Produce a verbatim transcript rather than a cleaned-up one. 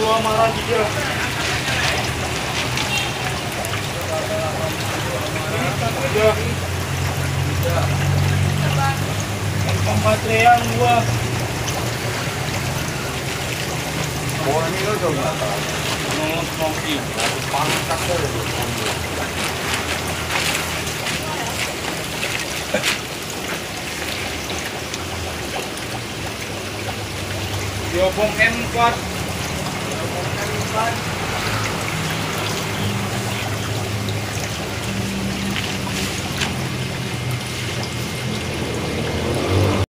dua marah juga. Udah. Kempatrian gua. Oh ini lo dong nggak tahu. Mau smoky. Pangkat tuh. Diobong M empat. Diobong M empat.